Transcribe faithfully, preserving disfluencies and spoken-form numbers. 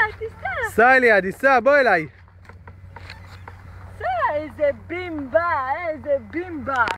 תיסע. סע לידי, סע, בוא אליי. סע, איזה בימבה, איזה בימבה.